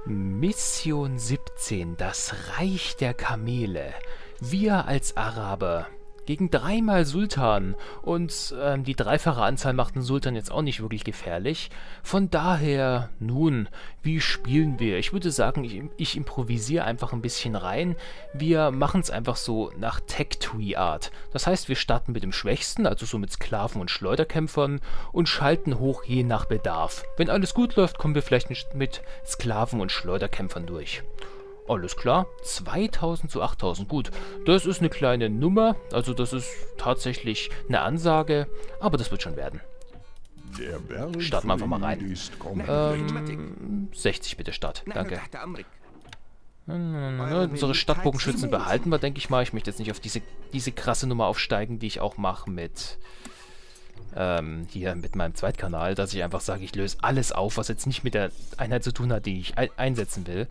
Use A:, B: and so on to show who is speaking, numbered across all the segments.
A: Mission 17, das Reich der Kamele. Wir als Araber gegen dreimal Sultan und die dreifache Anzahl macht den Sultan jetzt auch nicht wirklich gefährlich. Von daher, nun, wie spielen wir? Ich würde sagen, ich improvisiere einfach ein bisschen rein. Wir machen es einfach so nach Tech-Tree-Art. Das heißt, wir starten mit dem Schwächsten, also so mit Sklaven und Schleuderkämpfern und schalten hoch je nach Bedarf. Wenn alles gut läuft, kommen wir vielleicht mit Sklaven und Schleuderkämpfern durch. Alles klar, 2000 zu 8000, gut, das ist eine kleine Nummer, also das ist tatsächlich eine Ansage, aber das wird schon werden. Starten wir einfach mal rein. 60 bitte Start, danke. Unsere Stadtbogenschützen behalten wir, denke ich mal. Ich möchte jetzt nicht auf diese krasse Nummer aufsteigen, die ich auch mache mit hier mit meinem Zweitkanal, dass ich einfach sage, ich löse alles auf, was jetzt nicht mit der Einheit zu tun hat, die ich einsetzen will.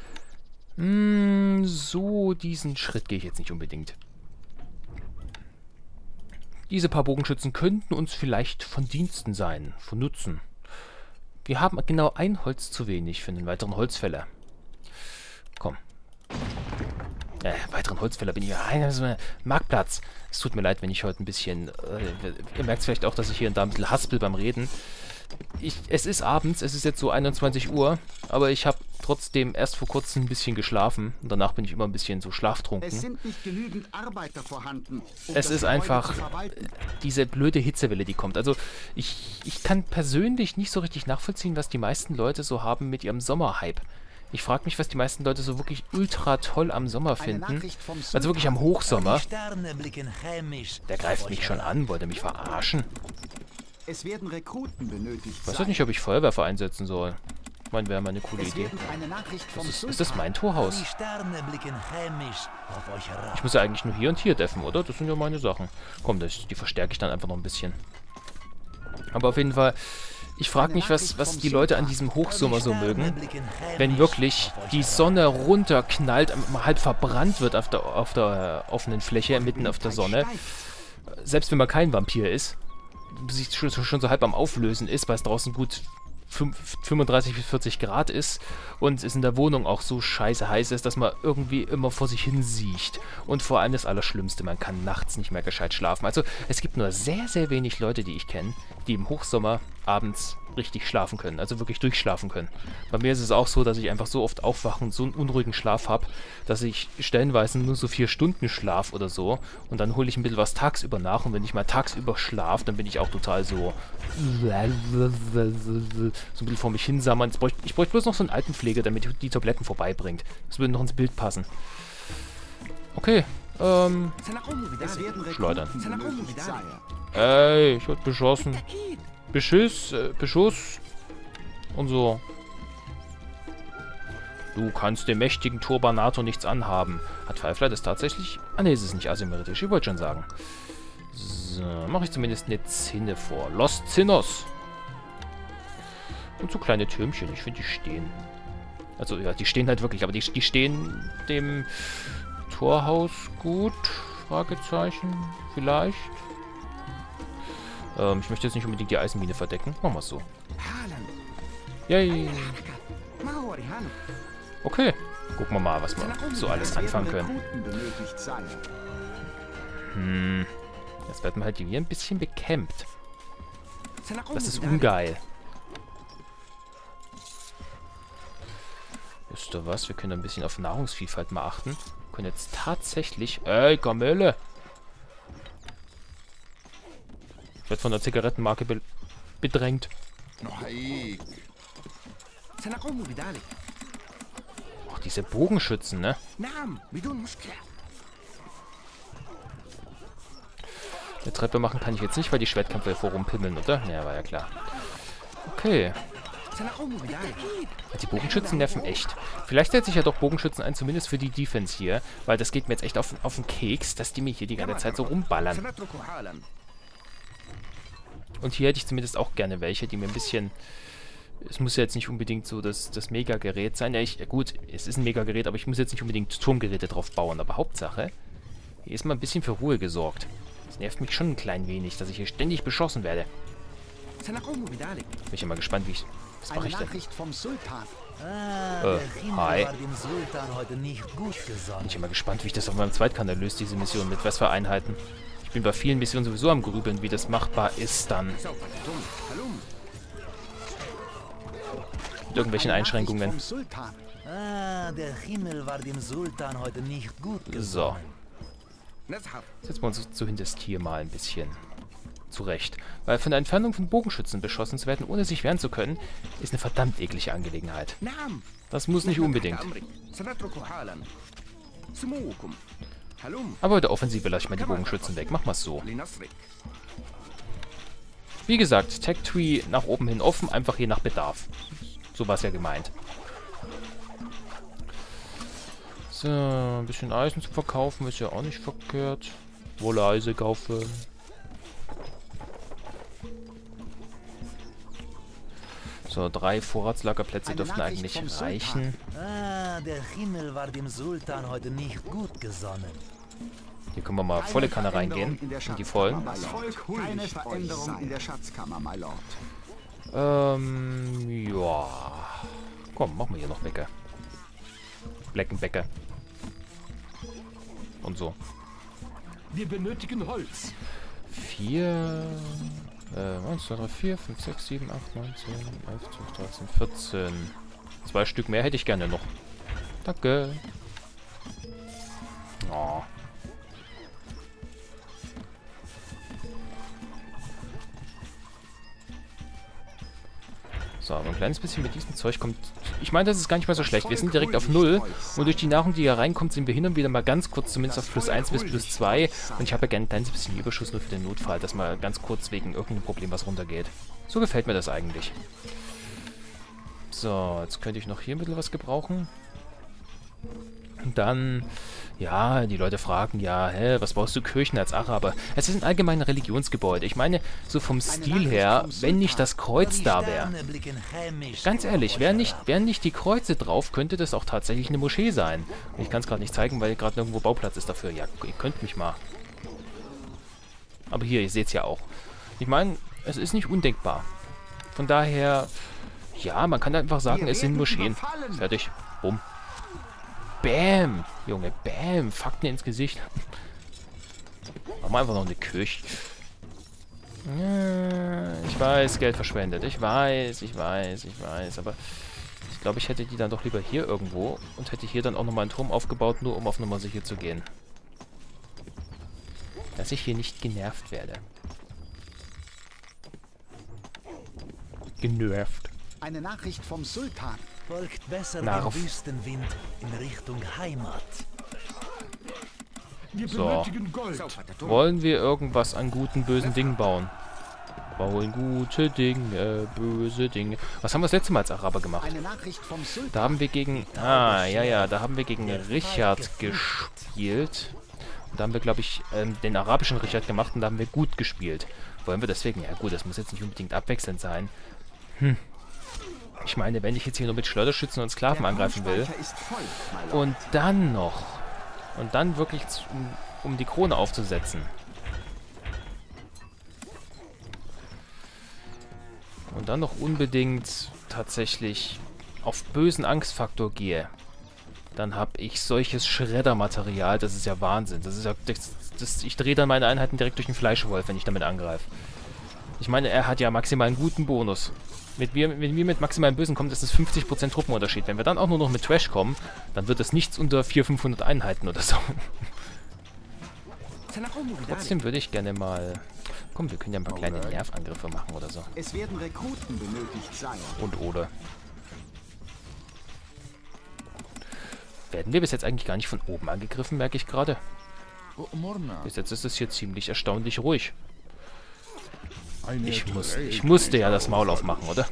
A: So, diesen Schritt gehe ich jetzt nicht unbedingt. Diese paar Bogenschützen könnten uns vielleicht von Diensten sein, von Nutzen. Wir haben genau ein Holz zu wenig für einen weiteren Holzfäller. Komm. Weiteren Holzfäller bin ich... Marktplatz. Es tut mir leid, wenn ich heute ein bisschen... ihr merkt vielleicht auch, dass ich hier und da ein bisschen haspel beim Reden. Es ist abends, es ist jetzt so 21 Uhr, aber ich habe trotzdem erst vor kurzem ein bisschen geschlafen und danach bin ich immer ein bisschen so schlaftrunken.
B: Es sind nicht genügend Arbeiter vorhanden,
A: es ist einfach diese blöde Hitzewelle, die kommt. Also ich kann persönlich nicht so richtig nachvollziehen, was die meisten Leute so haben mit ihrem Sommerhype. Ich frage mich, was die meisten Leute so wirklich ultra toll am Sommer finden. Also wirklich am Hochsommer. Der greift mich schon an, wollte mich verarschen.
B: Es werden Rekruten benötigt.
A: Ich weiß auch nicht, ob ich Feuerwerfer einsetzen soll. Ich meine, wäre mal eine coole Idee. Ist das mein Torhaus? Ich muss ja eigentlich nur hier und hier deffen, oder? Das sind ja meine Sachen. Komm, die verstärke ich dann einfach noch ein bisschen. Aber auf jeden Fall, ich frage mich, was die Leute an diesem Hochsommer so mögen. Wenn wirklich die Sonne runterknallt, halb verbrannt wird auf der offenen Fläche, mitten auf der Sonne. Selbst wenn man kein Vampir ist. Sich schon so halb am Auflösen ist, weil es draußen gut 35 bis 40 Grad ist und es in der Wohnung auch so scheiße heiß ist, dass man irgendwie immer vor sich hin siecht. Und vor allem das Allerschlimmste, man kann nachts nicht mehr gescheit schlafen. Also es gibt nur sehr, sehr wenig Leute, die ich kenne, die im Hochsommer abends richtig schlafen können, also wirklich durchschlafen können. Bei mir ist es auch so, dass ich einfach so oft aufwache und so einen unruhigen Schlaf habe, dass ich stellenweise nur so 4 Stunden schlaf oder so und dann hole ich ein bisschen was tagsüber nach und wenn ich mal tagsüber schlafe, dann bin ich auch total so ein bisschen vor mich hinsammern. Ich bräuchte bloß noch so einen Altenpfleger, damit die Tabletten vorbeibringt. Das würde noch ins Bild passen. Okay, schleudern. Ey, ich wurde beschossen. Beschuss und so. Du kannst dem mächtigen Turbanator nichts anhaben. Hat Firefly das tatsächlich? Ah ne, es ist nicht asymmetrisch, ich wollte schon sagen. So, mache ich zumindest eine Zinne vor. Los Zinnos. Und so kleine Türmchen, ich finde die stehen. Also ja, die stehen halt wirklich, aber die stehen dem Torhaus gut? Fragezeichen, vielleicht. Ich möchte jetzt nicht unbedingt die Eisenmine verdecken. Machen wir es so. Yay. Okay. Gucken wir mal, was wir so alles anfangen können. Jetzt werden wir halt hier ein bisschen bekämpft. Das ist ungeil. Wisst ihr was? Wir können ein bisschen auf Nahrungsvielfalt mal achten. Wir können jetzt tatsächlich... Ey, Kamele! Ich werde von der Zigarettenmarke bedrängt. Ach, diese Bogenschützen, ne? Eine Treppe machen kann ich jetzt nicht, weil die Schwertkämpfer hier vorumpimmeln, oder? Ja, war ja klar. Okay. Die Bogenschützen nerven echt. Vielleicht setze ich ja doch Bogenschützen ein, zumindest für die Defense hier. Weil das geht mir jetzt echt auf den Keks, dass die mich hier die ganze Zeit so rumballern. Und hier hätte ich zumindest auch gerne welche, die mir ein bisschen... Es muss ja jetzt nicht unbedingt so das Mega-Gerät sein. Ja, gut, es ist ein Mega-Gerät, aber ich muss jetzt nicht unbedingt Turmgeräte drauf bauen. Aber Hauptsache, hier ist mal ein bisschen für Ruhe gesorgt. Das nervt mich schon ein klein wenig, dass ich hier ständig beschossen werde. Bin ich ja mal gespannt, wie ich Was mache ich denn?
B: Vom Sultan.
A: Hi. Bin ich immer gespannt, wie ich das auf meinem Zweitkanal löse, diese Mission, mit was für Einheiten. Ich bin bei vielen Missionen sowieso am Grübeln, wie das machbar ist dann. Mit irgendwelchen Einschränkungen.
C: Der Himmel war dem Sultan heute nicht gut
A: So. Setzen wir uns zumindest hier mal ein bisschen zurecht. Weil von der Entfernung von Bogenschützen beschossen zu werden, ohne sich wehren zu können, ist eine verdammt eklige Angelegenheit. Das muss nicht unbedingt. Aber bei der Offensive lasse ich mal die Bogenschützen weg. Mach mal so. Wie gesagt, Tech Tree nach oben hin offen, einfach je nach Bedarf. So war es ja gemeint. So, ein bisschen Eisen zu verkaufen ist ja auch nicht verkehrt. Wolle Eisen kaufen. So, 3 Vorratslagerplätze dürften eigentlich reichen.
C: Der Himmel war dem Sultan heute nicht gut gesonnen.
A: Hier können wir mal volle Kanne reingehen. In die vollen.
B: Keine Veränderung in der Schatzkammer, my Lord.
A: Ja. Komm, machen wir hier noch Bäcke. Bleckenbäcke. Und so.
D: Wir benötigen Holz.
A: 4... 1, 2, 3, 4, 5, 6, 7, 8, 9, 10, 11, 12, 13, 14. 2 Stück mehr hätte ich gerne noch. Danke. Oh. So, aber ein kleines bisschen mit diesem Zeug kommt... Ich meine, das ist gar nicht mal so schlecht. Wir sind direkt auf 0. Und durch die Nahrung, die hier reinkommt, sind wir hin und wieder mal ganz kurz zumindest auf +1 bis +2. Und ich habe ja gerne ein kleines bisschen Überschuss nur für den Notfall, dass mal ganz kurz wegen irgendeinem Problem was runtergeht. So gefällt mir das eigentlich. So, jetzt könnte ich noch hier ein bisschen was gebrauchen. Und dann... Ja, die Leute fragen, ja, hä, was baust du Kirchen als Araber? Es ist ein allgemeines Religionsgebäude. Ich meine, so vom Stil her, wenn nicht das Kreuz da wäre. Ganz ehrlich, wären nicht die Kreuze drauf, könnte das auch tatsächlich eine Moschee sein. Ich kann es gerade nicht zeigen, weil gerade nirgendwo Bauplatz ist dafür. Ja, ihr könnt mich mal. Aber hier, ihr seht es ja auch. Ich meine, es ist nicht undenkbar. Von daher, ja, man kann einfach sagen, es sind Moscheen. Fertig. Bumm. Bäm! Junge, bäm! Fakten ins Gesicht. Machen wir einfach noch eine Kirche. Ja, ich weiß, Geld verschwendet. Ich weiß. Aber ich glaube, ich hätte die dann doch lieber hier irgendwo und hätte hier dann auch nochmal einen Turm aufgebaut, nur um auf Nummer sicher zu gehen. Dass ich hier nicht genervt werde. Genervt.
B: Eine Nachricht vom Sultan.
C: Folgt besser
A: Narf.
C: dem Wüstenwind in Richtung Heimat.
D: Wir
A: So.
D: benötigen Gold.
A: Wollen wir irgendwas an guten, bösen Dingen bauen? Bauen gute Dinge, böse Dinge. Was haben wir das letzte Mal als Araber gemacht?
B: Eine Nachricht vom Sultan.
A: Da haben wir gegen... da haben wir gegen Richard gespielt. Und da haben wir, glaube ich, den arabischen Richard gemacht und da haben wir gut gespielt. Wollen wir deswegen... Ja gut, das muss jetzt nicht unbedingt abwechselnd sein. Ich meine, wenn ich jetzt hier nur mit Schleuderschützen und Sklaven angreifen will und dann noch und dann wirklich um die Krone aufzusetzen und dann noch unbedingt tatsächlich auf bösen Angstfaktor gehe, dann habe ich solches Schreddermaterial, das ist ja Wahnsinn. Das ist ja, ich drehe dann meine Einheiten direkt durch den Fleischwolf, wenn ich damit angreife. Ich meine, er hat ja maximal einen guten Bonus. Wenn wir mit maximalen Bösen kommen, ist es 50% Truppenunterschied. Wenn wir dann auch nur noch mit Trash kommen, dann wird es nichts unter 400-500 Einheiten oder so. Trotzdem würde ich gerne mal... Komm, wir können ja ein paar kleine Nervangriffe machen oder so.
B: Es werden Rekruten benötigt sein.
A: Und oder. Werden wir bis jetzt eigentlich gar nicht von oben angegriffen, merke ich gerade. Bis jetzt ist es hier ziemlich erstaunlich ruhig. Ich musste ja das Maul aufmachen, oder?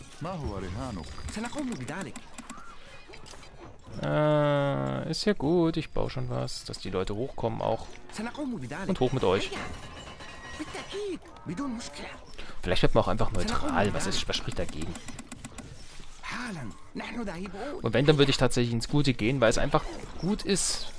A: Ist ja gut, ich baue schon was, dass die Leute hochkommen auch. Und hoch mit euch. Vielleicht wird man auch einfach neutral, was spricht dagegen? Und wenn, dann würde ich tatsächlich ins Gute gehen, weil es einfach gut ist.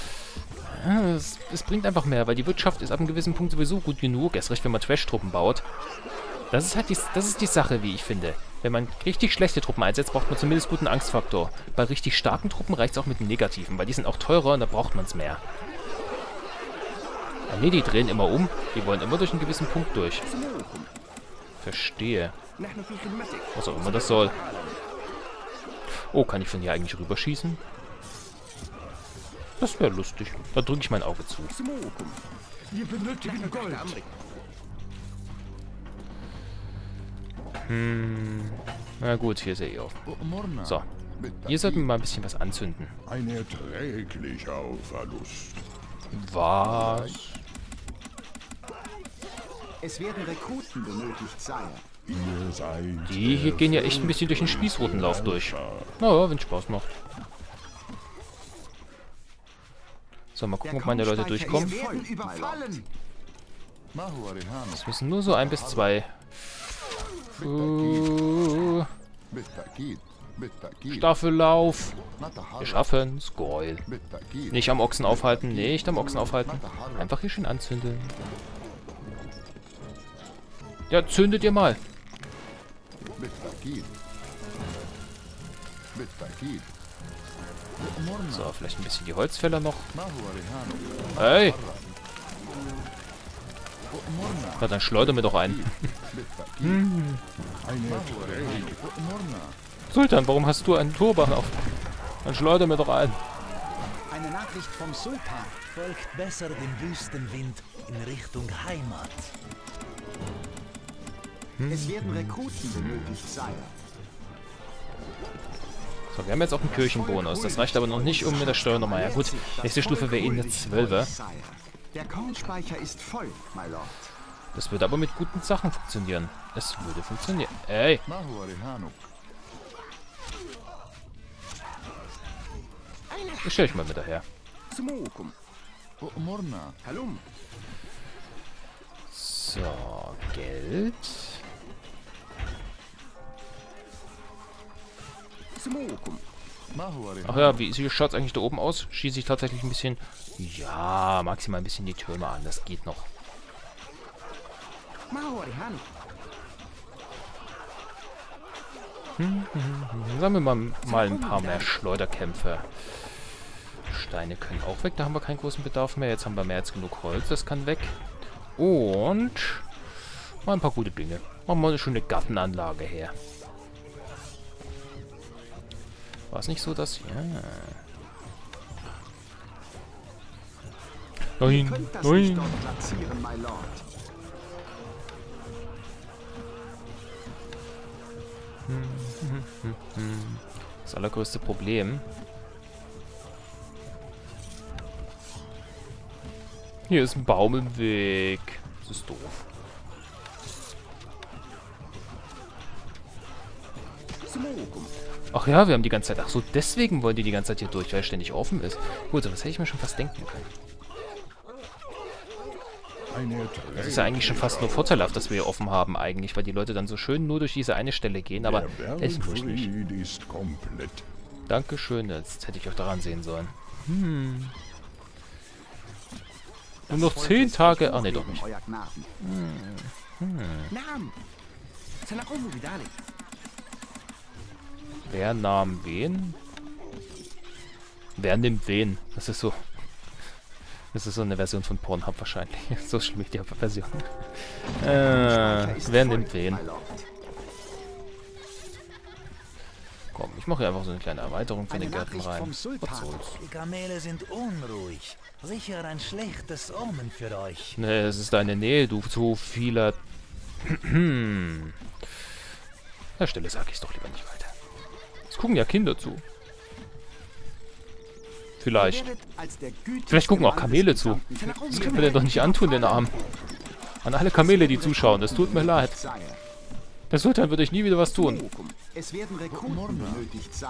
A: Es bringt einfach mehr, weil die Wirtschaft ist ab einem gewissen Punkt sowieso gut genug. Erst recht, wenn man Trash-Truppen baut. Das ist halt das ist die Sache, wie ich finde. Wenn man richtig schlechte Truppen einsetzt, braucht man zumindest guten Angstfaktor. Bei richtig starken Truppen reicht es auch mit dem Negativen, weil die sind auch teurer und da braucht man es mehr. Ah, nee, die drehen immer um. Die wollen immer durch einen gewissen Punkt durch. Verstehe. Was auch immer das soll. Oh, kann ich von hier eigentlich rüberschießen? Das wäre lustig. Da drücke ich mein Auge zu.
D: Wir benötigen Gold.
A: Na gut, hier ist er eh offen. So. Hier sollten wir mal ein bisschen was anzünden.
E: Ein erträglicher Verlust.
A: Was?
B: Es werden Rekruten benötigt, Sire.
E: Ihr seid
A: Die hier gehen ja echt ein bisschen durch den Spießrutenlauf durch. Naja, wenn Spaß macht. So, mal gucken, ob meine Leute durchkommen.
B: Wir werden überfallen.
A: Es müssen nur so 1 bis 2. Staffellauf. Wir schaffen's. Geil. Nicht am Ochsen aufhalten. Nicht am Ochsen aufhalten. Einfach hier schön anzünden. Ja, zündet ihr mal. So, vielleicht ein bisschen die Holzfäller noch. Hey! Na, dann schleuder mir doch ein. Sultan, warum hast du einen Turban auf? Dann schleuder mir doch ein.
B: Eine Nachricht vom Sultan.
C: Folgt besser dem Wüstenwind in Richtung Heimat.
B: Es werden Rekruten benötigt, Sire.
A: So, wir haben jetzt auch einen Kirchenbonus. Das reicht aber noch nicht, um mit der Steuer nochmal. Ja gut, nächste Stufe wäre eh eine 12er.
B: Sire. Der Kornspeicher ist voll, my lord.
A: Das würde aber mit guten Sachen funktionieren. Es würde funktionieren. Ey! Ich stell dich mal mit daher. So, Geld. Ach ja, wie schaut es eigentlich da oben aus? Schieße ich tatsächlich ein bisschen... Ja, maximal ein bisschen die Türme an. Das geht noch. Sammeln wir mal ein paar mehr Schleuderkämpfe. Steine können auch weg. Da haben wir keinen großen Bedarf mehr. Jetzt haben wir mehr als genug Holz. Das kann weg. Und... mal ein paar gute Dinge. Machen wir eine schöne Gartenanlage her. War es nicht so, dass... Ja. Nein, nein. Das allergrößte Problem. Hier ist ein Baum im Weg. Das ist doof. Ach ja, wir haben die ganze Zeit... Ach so, deswegen wollen die ganze Zeit hier durch, weil es ständig offen ist. Gut, so das hätte ich mir schon fast denken können. Das ist ja eigentlich schon fast nur vorteilhaft, dass wir hier offen haben eigentlich, weil die Leute dann so schön nur durch diese eine Stelle gehen, aber es muss nicht. Dankeschön, jetzt hätte ich auch daran sehen sollen. Nur noch 10 Tage... Ach nee, doch nicht. Wer nahm wen? Wer nimmt wen? Das ist so... Das ist so eine Version von Pornhub wahrscheinlich. Social Media Version. Wer nimmt wen? Komm, ich mache hier einfach so eine kleine Erweiterung für den Garten rein. Was soll's?
C: Die Kamele sind unruhig. Sicher ein schlechtes Omen für euch.
A: Nee, es ist deine Nähe, du zu vieler... An der Stelle sage ich es doch lieber nicht weiter. Es gucken ja Kinder zu. Vielleicht. Vielleicht gucken auch Kamele zu. Das können wir denn doch nicht antun, den Arm. An alle Kamele, die zuschauen. Das tut mir leid. Der Sultan wird euch nie wieder was tun.
B: Es werden Rekruten benötigt, Sire.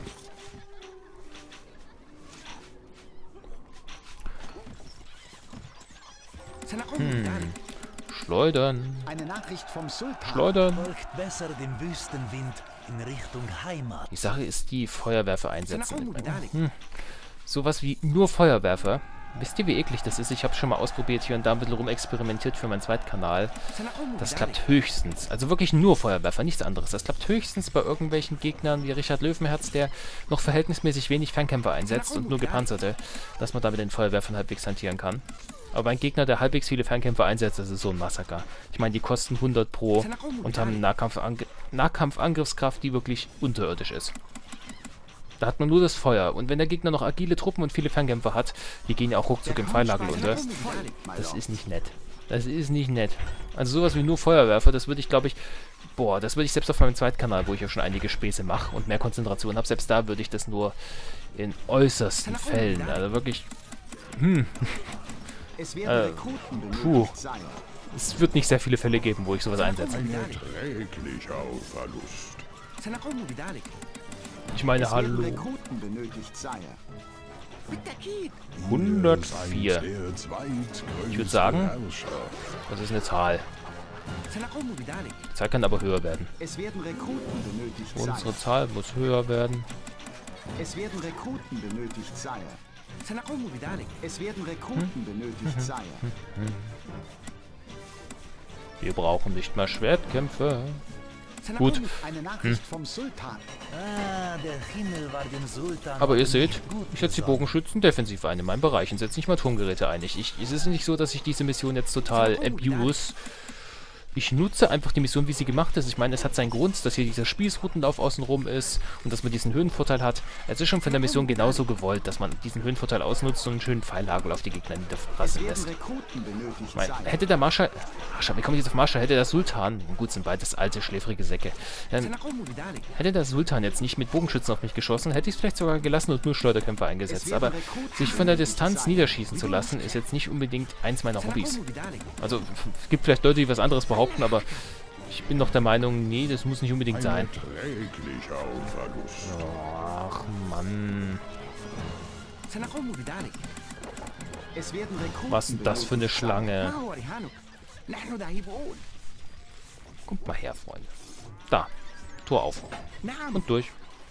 A: Schleudern.
B: Eine Nachricht vom Sultan.
A: Schleudern.
C: Folgt besser dem Wüstenwind in Richtung Heimat.
A: Die Sache ist die Feuerwerfer einsetzen. Sowas wie nur Feuerwerfer Wisst ihr, wie eklig das ist? Ich habe schon mal ausprobiert, hier und da ein bisschen rumexperimentiert für meinen Zweitkanal. Das klappt höchstens. Also wirklich nur Feuerwerfer, nichts anderes. Das klappt höchstens bei irgendwelchen Gegnern wie Richard Löwenherz, der noch verhältnismäßig wenig Fernkämpfer einsetzt und nur Gepanzerte, dass man da mit den Feuerwerfern halbwegs hantieren kann. Aber ein Gegner, der halbwegs viele Fernkämpfer einsetzt, das ist so ein Massaker. Ich meine, die kosten 100 pro und haben eine Nahkampfangriffskraft, die wirklich unterirdisch ist. Da hat man nur das Feuer. Und wenn der Gegner noch agile Truppen und viele Fernkämpfer hat, die gehen ja auch ruckzuck im Pfeilnagel unter. Das ist nicht nett. Das ist nicht nett. Also sowas wie nur Feuerwerfer, das würde ich, glaube ich... Boah, das würde ich selbst auf meinem Zweitkanal, wo ich ja schon einige Späße mache und mehr Konzentration habe, selbst da würde ich das nur in äußersten Fällen, also wirklich... Puh. Es wird nicht sehr viele Fälle geben, wo ich sowas einsetze.
E: Ein erträglicher Verlust.
A: Ich meine, hallo. 104. Ich würde sagen, das ist eine Zahl. Die Zahl kann aber höher werden.
B: Es werden Rekruten benötigt, Sire.
A: Unsere Zahl muss höher werden.
B: Es werden Rekruten benötigt, Sire. Es werden Rekruten benötigt, Sire.
A: Wir brauchen nicht mehr Schwertkämpfe. Gut.
B: Eine Nachricht vom Sultan.
C: Der Himmel war dem Sultan
A: Aber ihr
C: heute
A: seht,
C: nicht gut
A: ich setze die
C: besorgt.
A: Bogenschützen defensiv ein in meinen Bereichen, setze nicht mal Turmgeräte ein. Es ist nicht so, dass ich diese Mission jetzt total abuse. Ich nutze einfach die Mission, wie sie gemacht ist. Ich meine, es hat seinen Grund, dass hier dieser Spießrutenlauf außenrum ist und dass man diesen Höhenvorteil hat. Es ist schon von der Mission genauso gewollt, dass man diesen Höhenvorteil ausnutzt und einen schönen Pfeilhagel auf die Gegner niederfrassen lässt. Ich meine, hätte der Marschall... Wie komme ich jetzt auf Marschall? Hätte der Sultan... Gut, sind beides alte, schläfrige Säcke. Hätte der Sultan jetzt nicht mit Bogenschützen auf mich geschossen, hätte ich es vielleicht sogar gelassen und nur Schleuderkämpfer eingesetzt. Aber sich von der Distanz niederschießen zu lassen, ist jetzt nicht unbedingt eins meiner Hobbys. Also, es gibt vielleicht Leute, die was anderes behaupten, aber ich bin doch der Meinung, nee, das muss nicht unbedingt sein.
E: Erträglicher Verlust.
A: Ach, Mann.
B: Es werden Rekruten
A: Was ist das für eine Schlange? Kommt mal her, Freunde. Da. Tor auf. Und durch.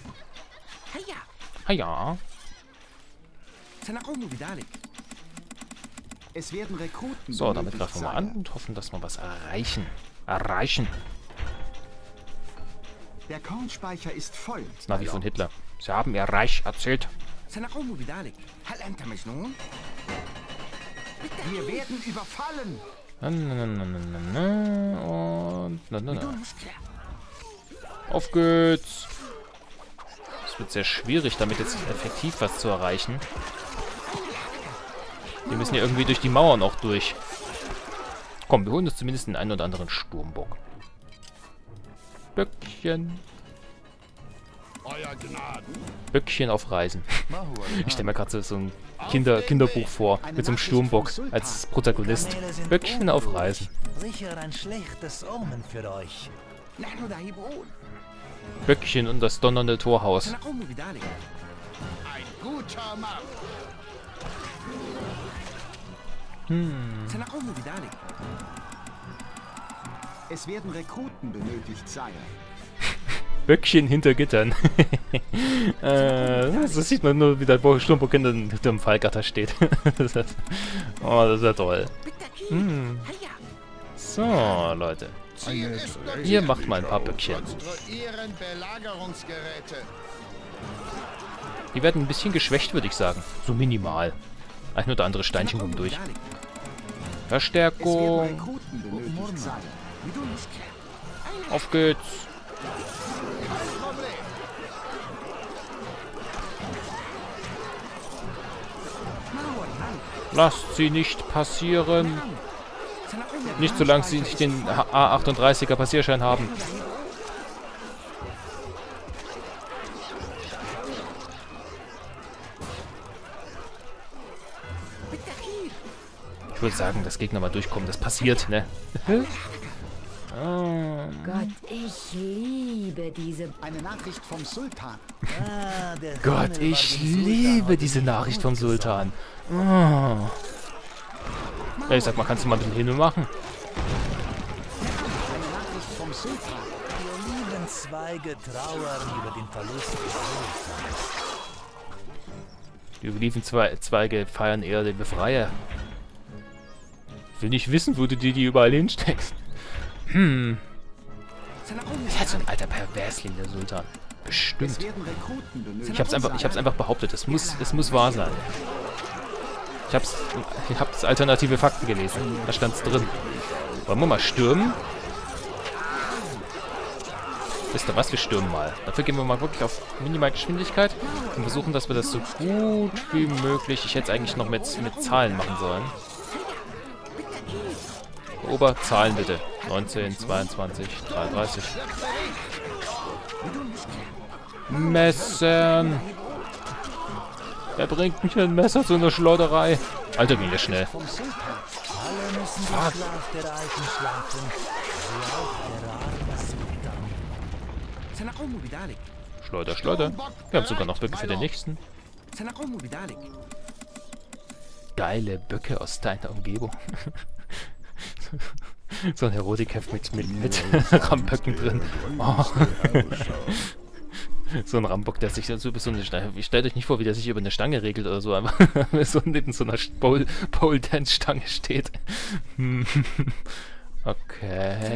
A: Ah ja.
B: Es werden Rekruten
A: So, damit
B: benötigt,
A: greifen wir mal
B: Sire.
A: an und hoffen, dass wir was erreichen.
B: Der Kornspeicher ist voll.
A: Das Navi von Hitler. Sie haben ihr Reich erzählt.
B: Wir werden überfallen.
A: Und auf geht's. Es wird sehr schwierig, damit jetzt effektiv was zu erreichen. Wir müssen ja irgendwie durch die Mauern auch durch. Komm, wir holen uns zumindest den einen oder anderen Sturmbock. Böckchen. Böckchen auf Reisen. Ich stelle mir gerade so ein Kinderbuch vor, mit so einem Sturmbock als Protagonist.
C: Kanäle sind
A: Böckchen auf
C: unruhig.
A: Reisen.
C: Sicher ein schlechtes Omen für euch.
A: Böckchen und das donnernde Torhaus.
B: Ein guter Mann. Es werden Rekruten benötigt, Sire.
A: Böckchen hinter Gittern. So sieht man nur, wie der Sturmbock hinter dem Pfeilgatter steht. Das ist ja toll. So, Leute. Ihr macht mal ein paar Böckchen.
B: Konstruieren Belagerungsgeräte.
A: Die werden ein bisschen geschwächt, würde ich sagen. So minimal. Ein oder andere Steinchen kommt durch.
B: Es werden
A: Verstärkung.
B: Rekruten benötigt, Sire.
A: Auf geht's. Lasst sie nicht passieren. Nicht solange sie nicht den A38er Passierschein haben. Ich würde sagen, dass Gegner mal durchkommen. Das passiert, ne?
F: Gott, ich liebe diese...
B: Eine Nachricht vom Sultan.
C: Der
A: Gott,
C: Himmel war
A: ich
C: dem Sultan
A: liebe
C: heute
A: diese
C: nicht
A: Nachricht
C: gut
A: vom
C: besorgt.
A: Sultan. Ja, ich sag mal, kannst du mal ein bisschen hin und machen.
B: Eine Nachricht vom Sultan.
C: Die Olivenzweige trauern über den Verlust des Sultans.
A: Die Olivenzweige feiern eher den Befreier. Ich will nicht wissen, wo du die überall hinsteckst. Hm. Das ist halt so ein alter Perversling, der Sultan. Bestimmt. Ich hab's einfach behauptet. Es muss wahr sein. Ich hab das alternative Fakten gelesen. Da stand's drin. Wollen wir mal stürmen? Wisst ihr was? Wir stürmen mal. Dafür gehen wir mal wirklich auf Minimalgeschwindigkeit und versuchen, dass wir das so gut wie möglich... Ich hätte es eigentlich noch mit Zahlen machen sollen. Zahlen bitte. 19, 22, 33. Messern! Wer bringt mich ein Messer zu einer Schleuderei? Alter, ging der schnell.
C: Alle müssen die Schlaf der Alten schlafen. So auch der Sultan.
A: Schleuder, Schleuder. Wir haben sogar noch Böcke für den nächsten. Geile Böcke aus deiner Umgebung. So ein Erotikheft mit Ramböcken drin. Oh. So ein Rambock, der sich so über so eine Stange... Stellt euch nicht vor, wie der sich über eine Stange regelt oder so, aber so neben so einer Pole-Dance-Stange steht. Okay.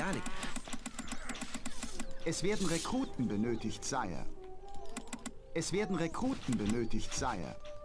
B: Es werden Rekruten benötigt, Sire. Es werden Rekruten benötigt, Sire.